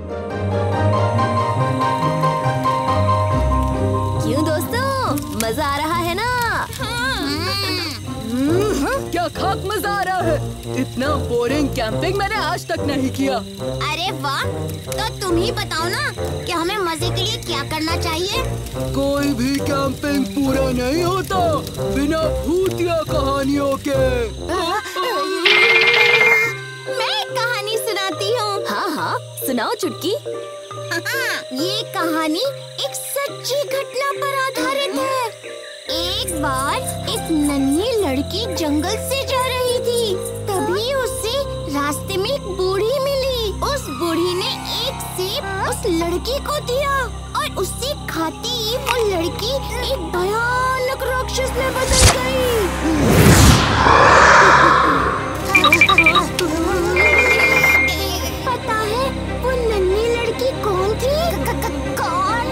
क्यों दोस्तों, मजा आ रहा है ना? क्या खाक मजा आ रहा है। इतना बोरिंग कैंपिंग मैंने आज तक नहीं किया। अरे वाह, तो तुम ही बताओ ना कि हमें मजे के लिए क्या करना चाहिए। कोई भी कैंपिंग पूरा नहीं होता बिना भूतिया कहानियों के। मैं एक कहानी सुनाती हूँ। हाँ हाँ, सुनाओ चुटकी। ये कहानी एक सच्ची घटना पर आधारित है। एक बार एक नन्ही लड़की जंगल से जा रही थी। तभी उसे रास्ते में एक बूढ़ी मिली। उस बूढ़ी ने एक सेब उस लड़की को दिया और उसे खाते ही वो लड़की एक भयानक राक्षस में बदल गई। पता है वो नन्ही लड़की कौन थी? कौन?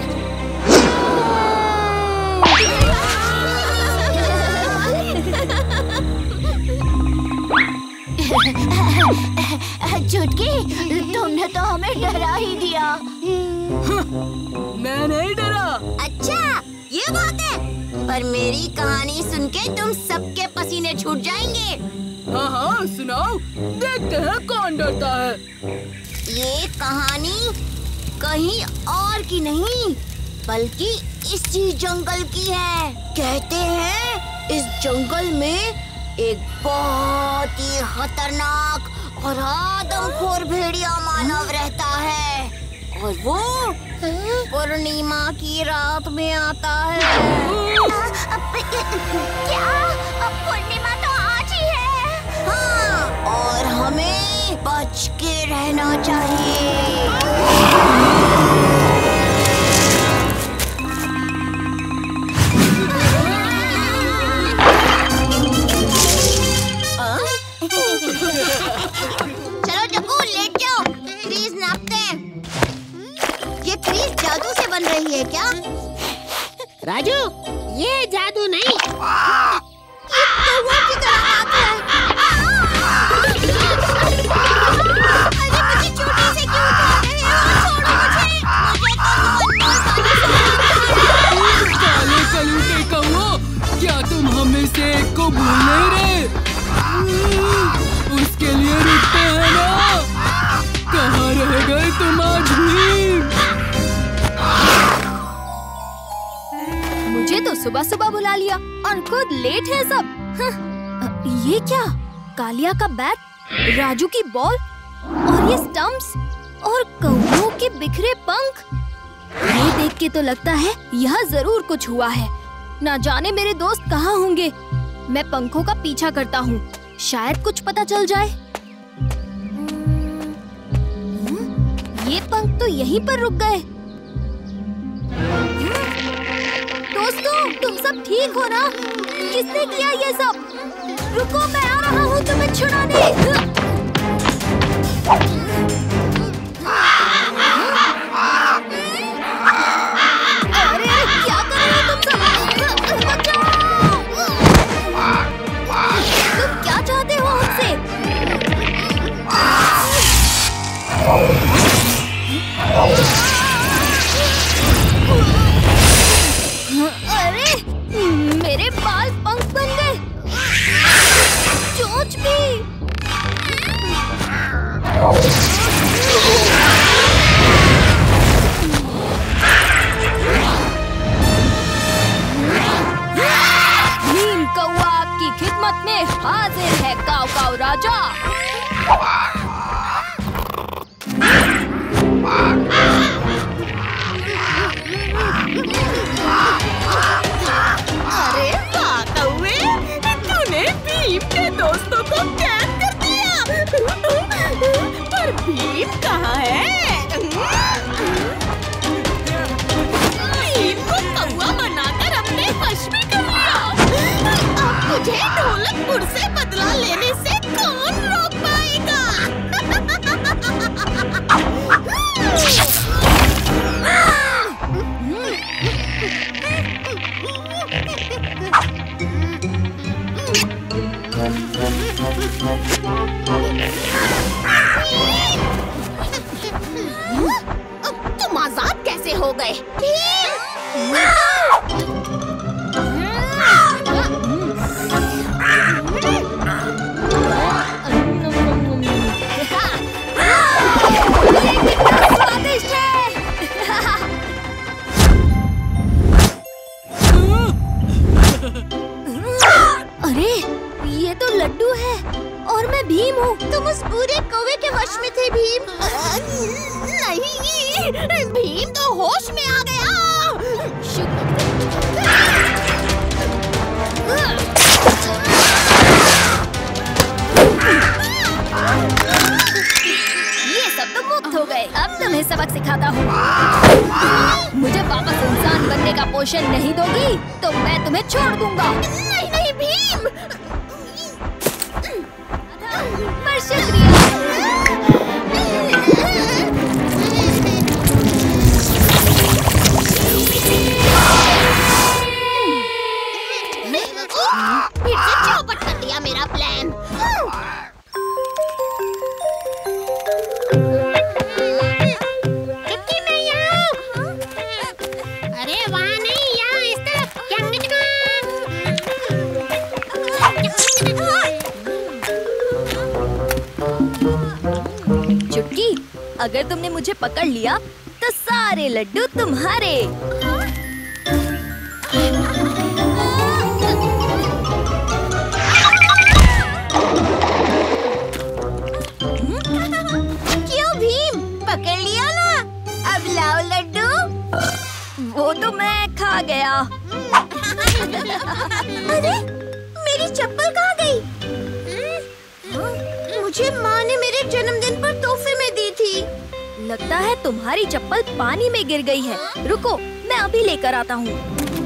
चुटकी, तुमने तो हमें डरा ही दिया। मैं नहीं डरा। अच्छा, ये बात है। पर मेरी कहानी सुन के तुम सबके पसीने छूट जाएंगे। हाँ हाँ सुनाओ, देखते हैं कौन डरता है। ये कहानी कहीं और की नहीं बल्कि इसी जंगल की है। कहते हैं इस जंगल में एक बहुत ही खतरनाक और आदमखोर भेड़िया मानव रहता है और वो पूर्णिमा की रात में आता है। क्या? पूर्णिमा तो आज ही है। हाँ, और हमें बच के रहना चाहिए। चलो जग्गू, लेट जाओ, क्रीज नापते हैं। ये क्रीज जादू से बन रही है क्या? राजू, ये जादू नहीं, ये कौवा की तरह हाथ है। अरे मुझे चोटी से क्यों उठा रहे हो? छोड़ो मुझे। काले कलूटे कौवा, क्या तुम हमें से एक को भूल नहीं रहे? उसके लिए रुकते हैं ना। कहाँ रह गए तुम आज भी? मुझे तो सुबह सुबह बुला लिया और खुद लेट है सब। ये क्या? कालिया का बैट, राजू की बॉल और ये स्टंप्स और कौवों के बिखरे पंख। ये देख के तो लगता है यहाँ जरूर कुछ हुआ है। ना जाने मेरे दोस्त कहाँ होंगे। मैं पंखों का पीछा करता हूँ, शायद कुछ पता चल जाए। ये पंख तो यहीं पर रुक गए। दोस्तों, तुम सब ठीक हो ना? किसने किया ये सब? रुको, मैं आ रहा हूँ तुम्हें छुड़ाने। अरे क्या कर रहे हो तुम सब? बचाओ! तुम क्या चाहते हो हमसे? अरे मेरे बाल पंख बन गए, चोंच भी। नीम कौवा आपकी खिदमत में हाजिर है, काव काव राजा। अरे वाह कौवे, तूने भीम के दोस्तों को कैद कर दिया। पर भीम कहाँ है? भीम को कौवा बनाकर अपने वश में कर लिया। अब मुझे ढोलकपुर से बदला लेने से कौन रोक पाएगा? गए। स्वादिष्ट है। अरे ये तो लड्डू है और मैं भीम हूँ। तुम उस पूरे कौवे के वश में थे भीम। नहीं, भीम तो होश में आ गया। ये सब तो मुक्त हो गए। अब तुम्हें सबक सिखाता हूँ। मुझे वापस इंसान बनने का पोषण नहीं दोगी तो मैं तुम्हें छोड़ दूंगा। नहीं नहीं भीम। पर शुक्रिया। फिर से चौपट कर दिया मेरा प्लान। चुटकी मैं यहाँ हूँ। अरे वहाँ नहीं, यहाँ इस तरफ। चुटकी, अगर तुमने मुझे पकड़ लिया तो सारे लड्डू तुम्हारे। क्यों भीम, पकड़ लिया ना? अब लाओ लड्डू। वो तो मैं खा गया। अरे मेरी चप्पल कहाँ गई? मुझे माँ ने मेरे जन्मदिन पर तोहफे में दी थी। लगता है तुम्हारी चप्पल पानी में गिर गई है। रुको, मैं अभी लेकर आता हूँ।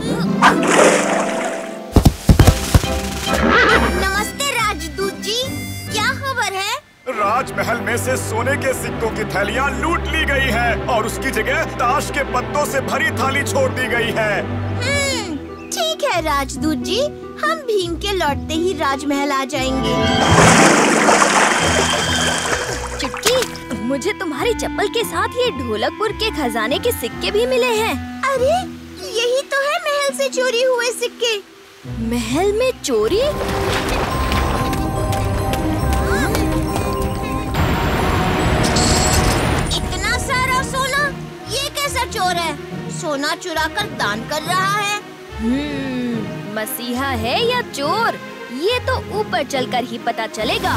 नमस्ते राजदूत जी, क्या खबर है? राजमहल में से सोने के सिक्कों की थैलियाँ लूट ली गई है और उसकी जगह ताश के पत्तों से भरी थाली छोड़ दी गई है। ठीक है राजदूत जी, हम भीम के लौटते ही राजमहल आ जाएंगे। चुटकी, मुझे तुम्हारी चप्पल के साथ ये ढोलकपुर के खजाने के सिक्के भी मिले हैं। अरे यही तो है महल से चोरी हुए सिक्के। महल में चोरी? इतना सारा सोना, ये कैसा चोर है? सोना चुरा कर दान कर रहा है। मसीहा है या चोर, ये तो ऊपर चलकर ही पता चलेगा।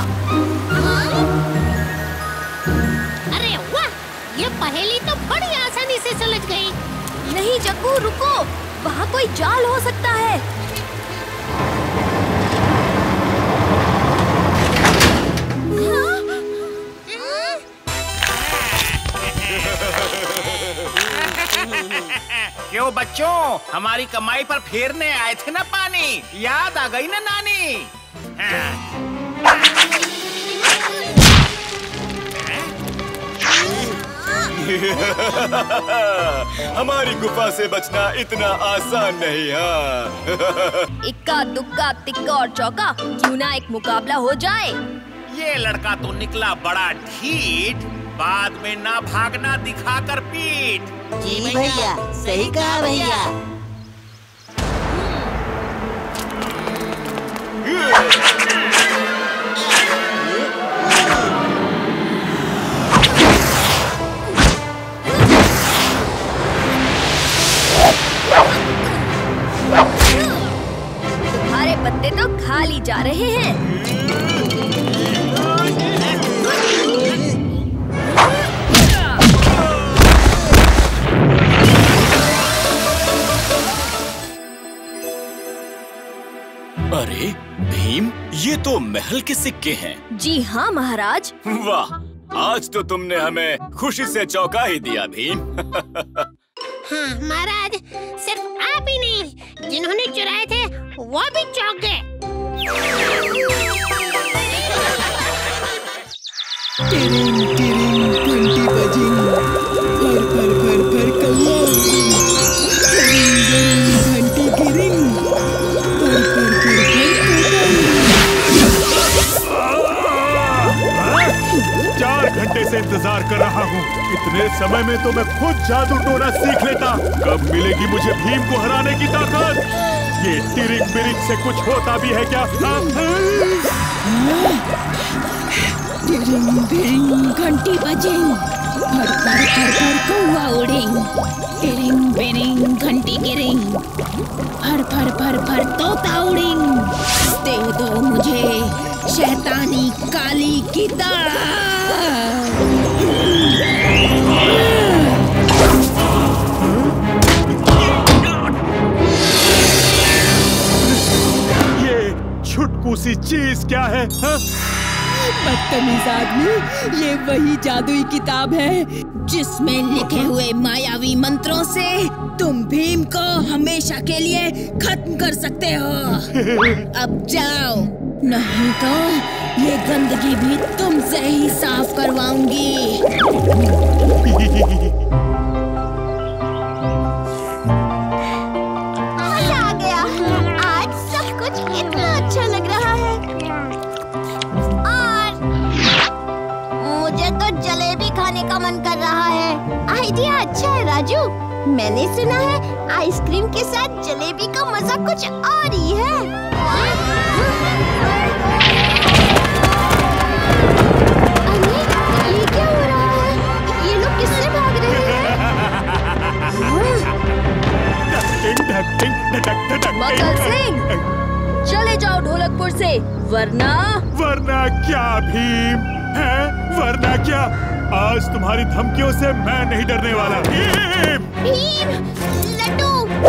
अरे वाह, ये पहेली तो बड़ी आसानी से सुलझ गई। नहीं जग्गू, रुको, वहाँ कोई जाल हो सकता है। क्यों बच्चों, हमारी कमाई पर फेरने आए थे ना पानी, याद आ गई ना नानी? हमारी गुफा से बचना इतना आसान नहीं है। इक्का दुक्का तिक्का और चौका, क्यों ना एक मुकाबला हो जाए। ये लड़का तो निकला बड़ा ढीठ, बाद में ना भागना दिखाकर पीठ। जी भैया, सही कहा भैया। तुम्हारे पत्ते तो खाली जा रहे हैं। अरे भीम, ये तो महल के सिक्के हैं। जी हाँ महाराज। वाह, आज तो तुमने हमें खुशी से चौंका ही दिया भीम। हाँ महाराज, सिर्फ आप ही नहीं, जिन्होंने चुराए थे वो भी चौंक गए। टिरिंग टिरिंग घंटी बजी, फर फर फर फर कौवा उड़ी, टिरिंग टिरिंग घंटी गिरिंग, फर फर फर फर तोता उड़ी। 4 घंटे से इंतजार कर रहा हूँ। इतने समय में तो मैं खुद जादू टोना सीख लेता। कब मिलेगी मुझे भीम को हराने की ताकत? ये टिरिंग बिरिंग से कुछ होता भी है क्या? टिरिंग बिरिंग घंटी बजें, फर फर फर फर कौवा उड़ें, टिरिंग बिरिंग घंटी गिरें, फर फर फर फर तोता उड़ें। दे दो मुझे शैतानी काली की दाग। ये छुटकू सी चीज क्या है? बदतमीज आदमी, ये वही जादुई किताब है जिसमें लिखे हुए मायावी मंत्रों से तुम भीम को हमेशा के लिए खत्म कर सकते हो। अब जाओ, नहीं तो ये गंदगी भी तुमसे ही साफ करवाऊंगी। मजा आ गया। आज सब कुछ इतना अच्छा लग रहा है। और मुझे तो जलेबी खाने का मन कर रहा है। आइडिया अच्छा है राजू। मैंने सुना है आइसक्रीम के साथ जलेबी का मजा कुछ और ही है। अरे ये क्या हो रहा है? ये लोग किससे भाग रहे हैं? मक्खन सिंह, चले जाओ ढोलकपुर से, वरना क्या भीम है? वरना क्या? आज तुम्हारी धमकियों से मैं नहीं डरने वाला। भीम! भीम, लड्डू।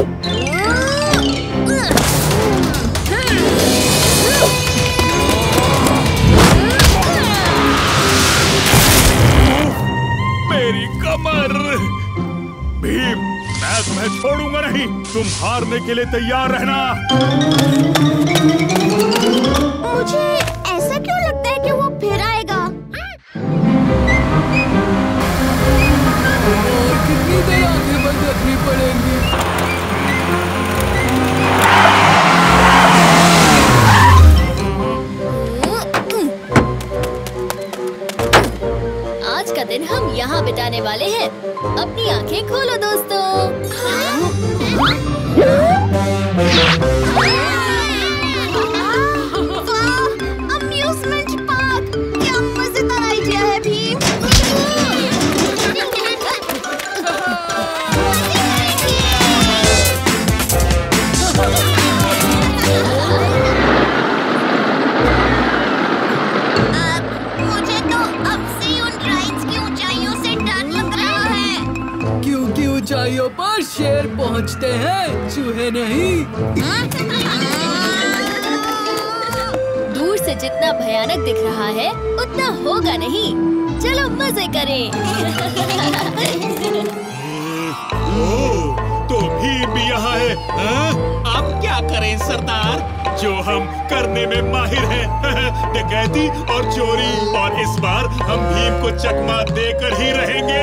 मेरी कमर! भीम, मैं तुम्हें छोड़ूंगा नहीं। तुम हारने के लिए तैयार रहना। मुझे ऐसा क्यों लगता है कि वो फिर आएगा? कितनी देर आंखें बंद रखनी पड़ेंगी? आज का दिन हम यहाँ बिताने वाले हैं। अपनी आंखें खोलो दोस्तों। अम्यूजमेंट पार्क, क्या मजेदार आइडिया है भीम। मुझे तो अब से उन राइड्स की ऊंचाइयों से डर लग रहा है। क्योंकि ऊंचाइयों पर शेर पहुंचते हैं, चूहे नहीं। दूर से जितना भयानक दिख रहा है उतना होगा नहीं। चलो मजे करें। तो भीम भी यहाँ है। अब क्या करें सरदार? जो हम करने में माहिर हैं, डकैती और चोरी। और इस बार हम भीम को चकमा देकर ही रहेंगे।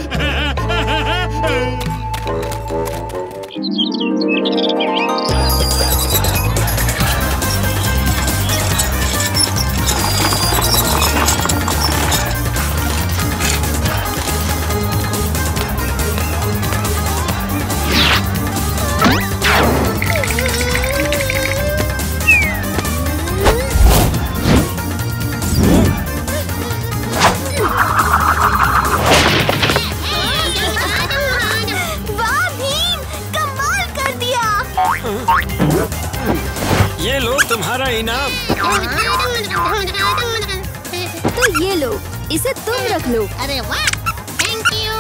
ये लो तुम्हारा इनाम। तो ये लो, इसे तुम रख लो। अरे वाह, थैंक यू।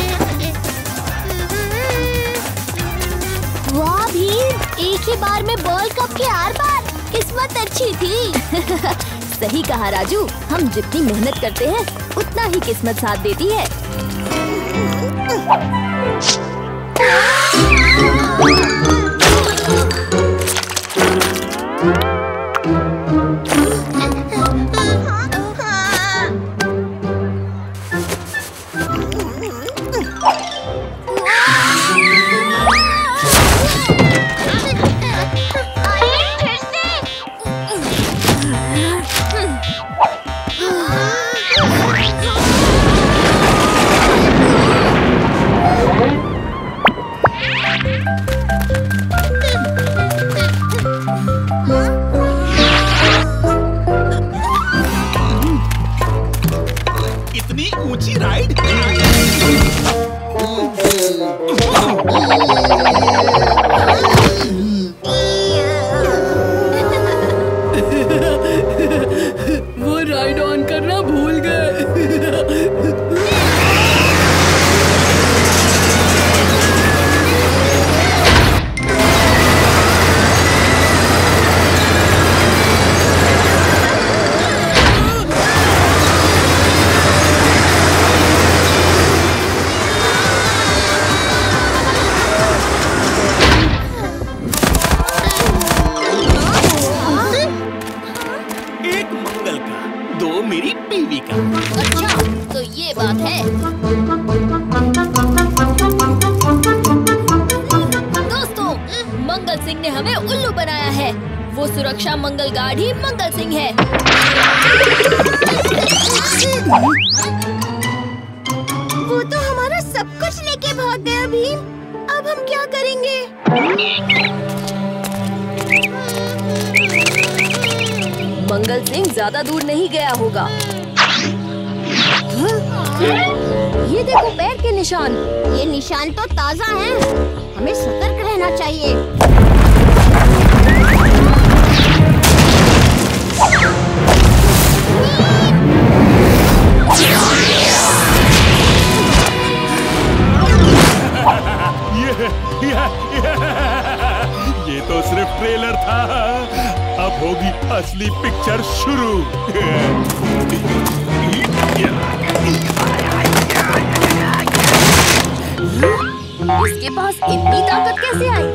वाह भीम, एक ही बार में वर्ल्ड कप के 8 बार। किस्मत अच्छी थी। सही कहा राजू, हम जितनी मेहनत करते हैं उतना ही किस्मत साथ देती है। इतनी ऊंची राइड। वो राइड ऑन करना भूल गए। अच्छा, तो ये बात है। दोस्तों, मंगल सिंह ने हमें उल्लू बनाया है। वो सुरक्षा मंगल गार्ड ही मंगल सिंह है। वो तो हमारा सब कुछ लेके भाग गया भीम। अब हम क्या करेंगे? मंगल सिंह ज्यादा दूर नहीं गया होगा। ये देखो पैर के निशान। ये निशान तो ताजा हैं। हमें सतर्क रहना चाहिए। ये तो सिर्फ ट्रेलर था। अब होगी असली पिक्चर शुरू। इसके पास इतनी ताकत कैसे आई?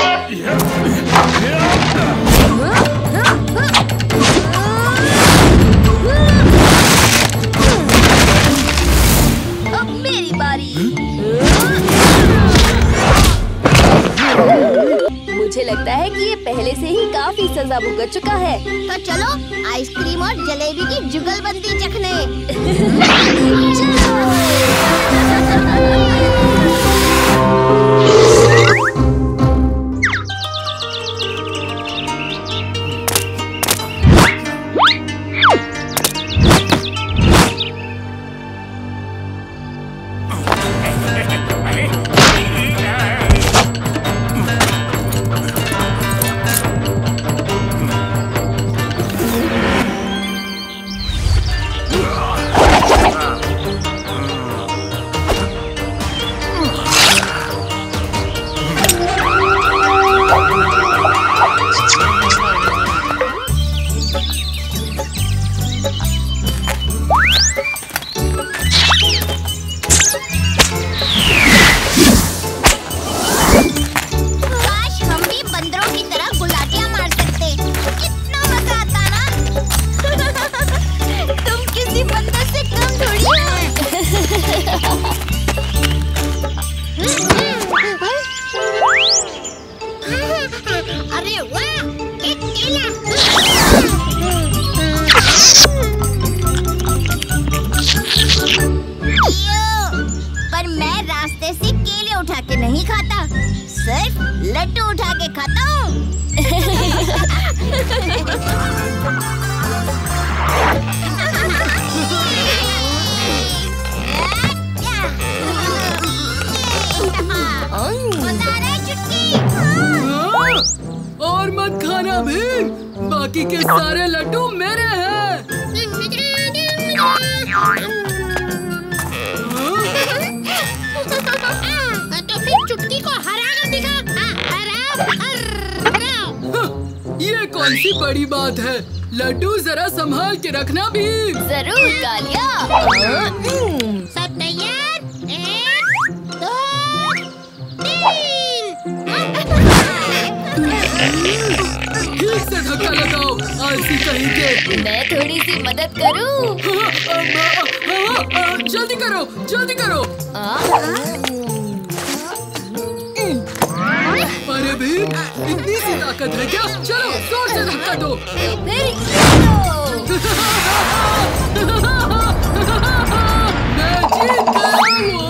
अब मेरी बारी। मुझे लगता है कि ये पहले से ही काफी सजा भुगत चुका है। तो चलो आइसक्रीम और जलेबी की जुगलबंदी चखने। और मत खाना भीम, बाकी के सारे लड्डू मेरे हैं। तो फिर चुटकी को हरा कर दिखा। ये कौन सी बड़ी बात है? लड्डू जरा संभाल के रखना भीम। जरूर कालिया। सब तैयार? 1, 2, 3। ठीक से धक्का लगाओ, आलसी कहीं के। मैं थोड़ी सी मदद करूं? जल्दी करो, जल्दी करो। अरे भीम, इतनी सी ताकत है क्या? चलो जोर से धक्का दो। मैं जीत गया।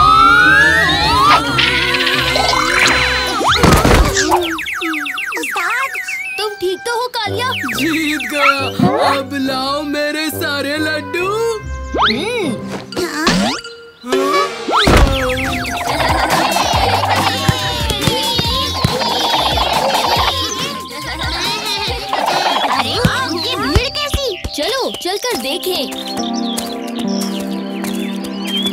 तुम ठीक तो हो कालिया? जीत गया। अब लाओ मेरे सारे लड्डू।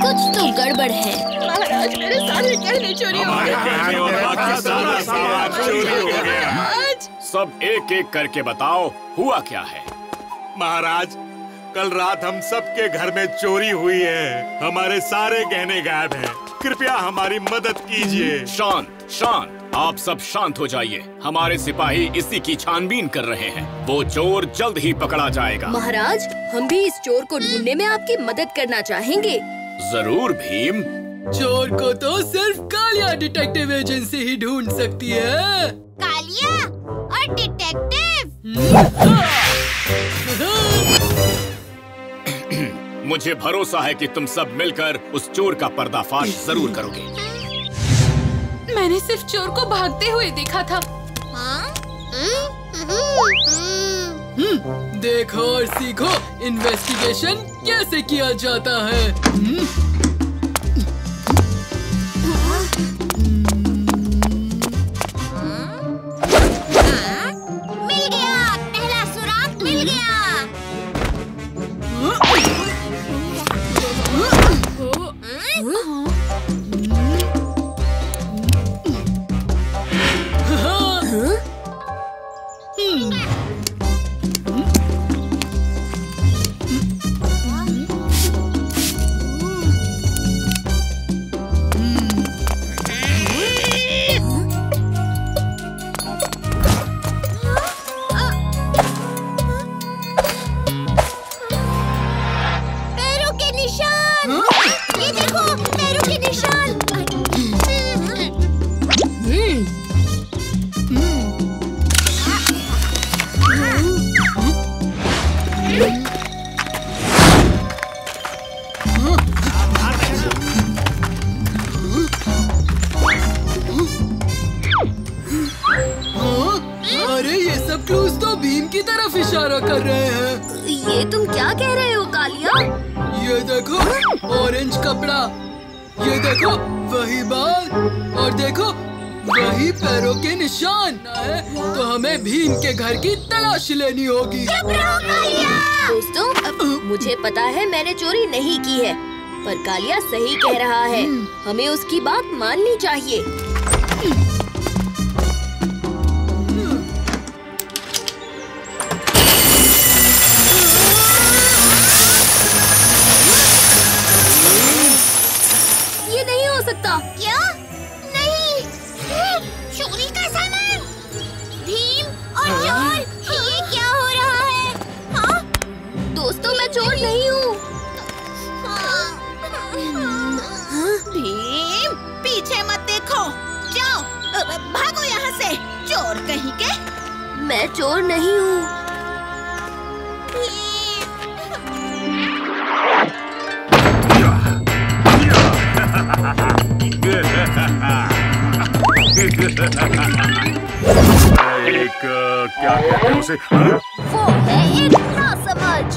कुछ तो गड़बड़ है। महाराज मेरे सारे गहने चोरी हो गए। गहने और बाकी सारा सामान चोरी हो गया। सब एक एक करके बताओ, हुआ क्या है? महाराज, कल रात हम सबके घर में चोरी हुई है। हमारे सारे गहने गायब हैं। कृपया हमारी मदद कीजिए। शांत शांत, आप सब शांत हो जाइए। हमारे सिपाही इसी की छानबीन कर रहे हैं। वो चोर जल्द ही पकड़ा जाएगा। महाराज, हम भी इस चोर को ढूंढने में आपकी मदद करना चाहेंगे। जरूर भीम। चोर को तो सिर्फ कालिया डिटेक्टिव एजेंसी ही ढूंढ सकती है। कालिया और डिटेक्टिव। मुझे भरोसा है कि तुम सब मिलकर उस चोर का पर्दाफाश जरूर करोगे। मैंने सिर्फ चोर को भागते हुए देखा था। देखो और सीखो इन्वेस्टिगेशन कैसे किया जाता है। मिल गया, पहला सुराग मिल गया। पैरों के निशान, ये देखो पैरों के निशान। अरे ये सब क्लूज तो भीम की तरफ इशारा कर रहे हैं। ये तुम क्या कह रहे हो कालिया? ये देखो ऑरेंज कपड़ा, ये देखो वही बाल, और देखो वही पैरों के निशान है। तो हमें भीम के घर की तलाशी लेनी होगी। दोस्तों, मुझे पता है मैंने चोरी नहीं की है, पर कालिया सही कह रहा है। हमें उसकी बात माननी चाहिए। ये नहीं हो सकता। क्या? नहीं, चोरी का सामान। भीम और चोर, ये क्या हो रहा है? हाँ? दोस्तों, मैं चोर नहीं हूँ। भीम, पीछे मत देखो, जाओ भागो यहाँ से, चोर कहीं के। मैं चोर नहीं हूँ। एक क्या कहते हैं उसे? वो है एक नासमझ।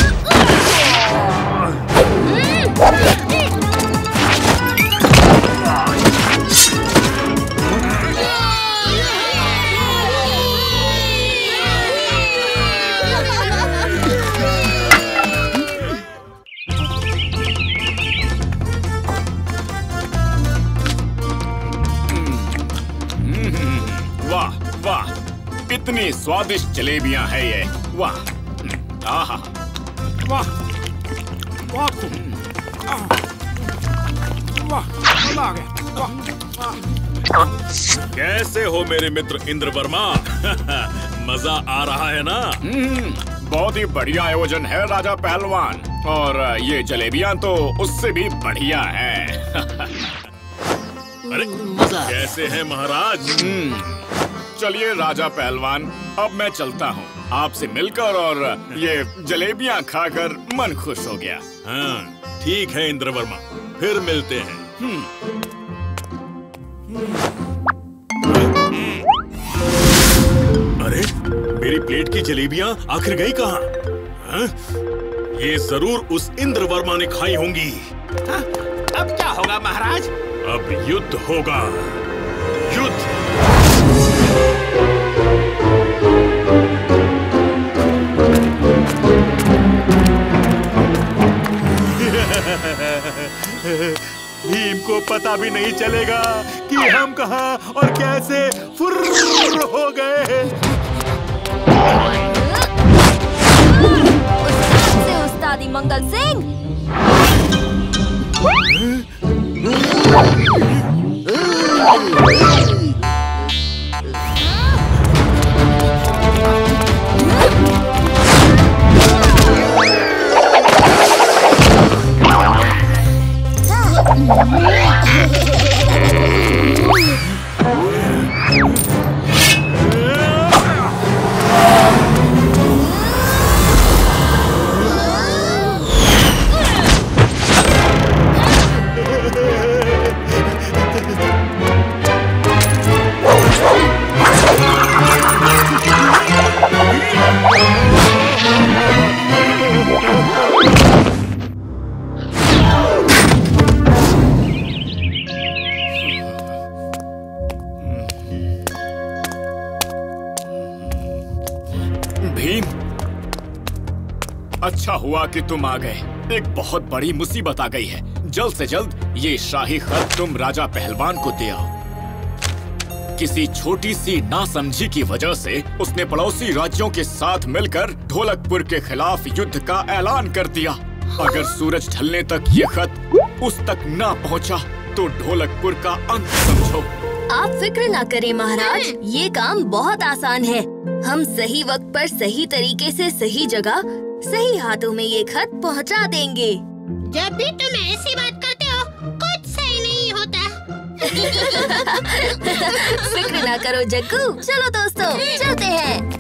वाह वाह, इतनी स्वादिष्ट जलेबियां हैं ये। वाह, आहा, वाह वाह, वाह, मजा आ गया। वाह। कैसे हो मेरे मित्र इंद्रवर्मा? मजा आ रहा है ना? बहुत ही बढ़िया आयोजन है राजा पहलवान, और ये जलेबियां तो उससे भी बढ़िया है। अरे कैसे हैं महाराज? चलिए राजा पहलवान, अब मैं चलता हूँ। आपसे मिलकर और ये जलेबियां खाकर मन खुश हो गया। हाँ, ठीक है इंद्रवर्मा, फिर मिलते हैं। अरे मेरी प्लेट की जलेबियां आखिर गई कहाँ? हाँ? ये जरूर उस इंद्रवर्मा ने खाई होंगी। हाँ, अब क्या होगा महाराज? अब युद्ध होगा, युद्ध। भीम को पता भी नहीं चलेगा कि हम कहाँ और कैसे फुर्र हो गए। उस्ताद से उस्तादी मंगल सिंह। अच्छा हुआ कि तुम आ गए। एक बहुत बड़ी मुसीबत आ गई है। जल्द से जल्द ये शाही खत तुम राजा पहलवान को दे आओ। किसी छोटी सी नासमझी की वजह से उसने पड़ोसी राज्यों के साथ मिलकर ढोलकपुर के खिलाफ युद्ध का ऐलान कर दिया। अगर सूरज ढलने तक ये खत उस तक ना पहुंचा तो ढोलकपुर का अंत समझो। आप फिक्र ना करें महाराज, ये काम बहुत आसान है। हम सही वक्त पर सही तरीके से सही जगह सही हाथों में ये खत पहुंचा देंगे। जब भी तुम ऐसी बात करते हो कुछ सही नहीं होता। फिक्र ना करो जग्गू। चलो दोस्तों चलते हैं।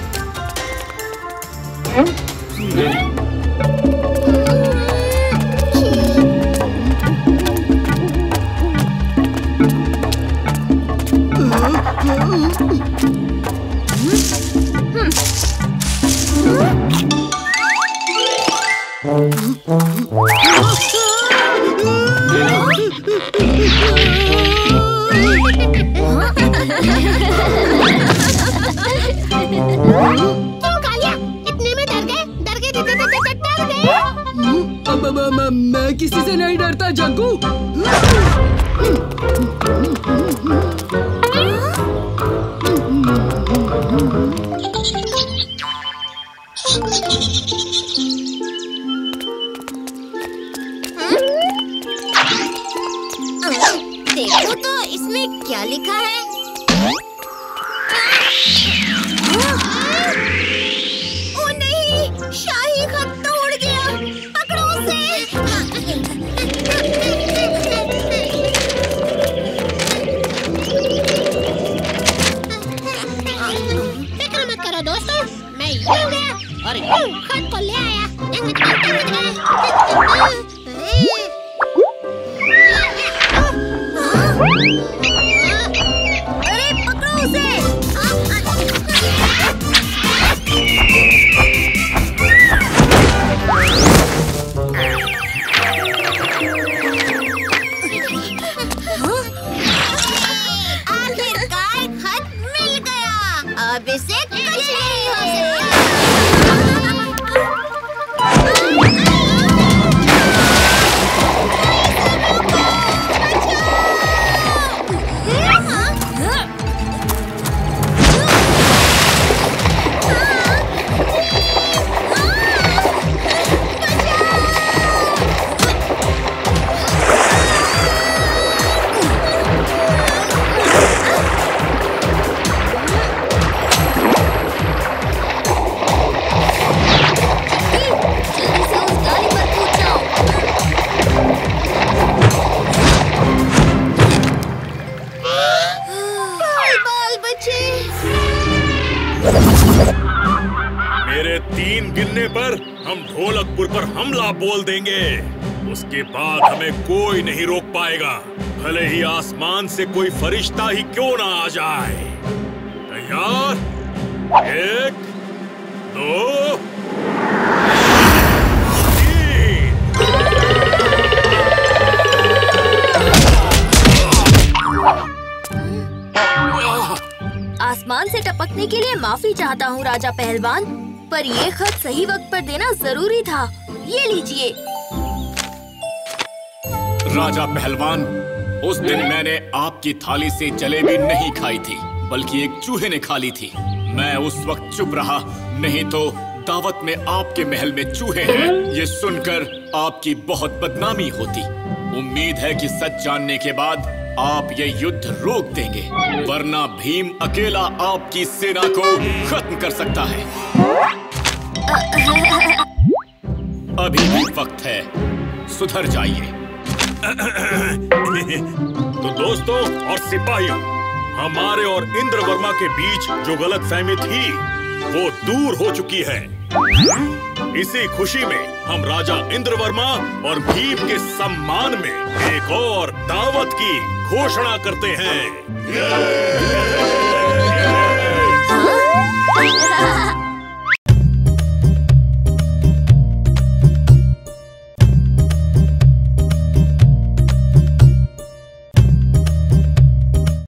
मैं किसी से नहीं डरता जग्गू। देखो तो इसमें क्या लिखा है। ओ नहीं, शाही खत तो उड़ गया। पकड़ो उसे। फिक्र मत करो दोस्तों, मैं यूं गया और यूं खत को ले आया। अरे पकड़ो उसे। आखिरकार खत मिल गया। अब इसे कुछ नहीं हो सकता। मेरे 3 गिनने पर हम ढोलकपुर पर हमला बोल देंगे। उसके बाद हमें कोई नहीं रोक पाएगा, भले ही आसमान से कोई फरिश्ता ही क्यों ना आ जाए। तैयार? 1 2 आसमान से टपकने के लिए माफी चाहता हूँ राजा पहलवान, पर ये खत सही वक्त पर देना जरूरी था। ये लीजिए। राजा पहलवान, उस दिन मैंने आपकी थाली से जलेबी नहीं खाई थी, बल्कि एक चूहे ने खा ली थी। मैं उस वक्त चुप रहा, नहीं तो दावत में आपके महल में चूहे हैं ये सुनकर आपकी बहुत बदनामी होती। उम्मीद है कि सच जानने के बाद आप ये युद्ध रोक देंगे, वरना भीम अकेला आपकी सेना को खत्म कर सकता है। अभी भी वक्त है, सुधर जाइए। तो दोस्तों और सिपाहियों, हमारे और इंद्रवर्मा के बीच जो गलतफहमी थी वो दूर हो चुकी है। इसी खुशी में हम राजा इंद्रवर्मा और भीम के सम्मान में एक और दावत की घोषणा करते हैं।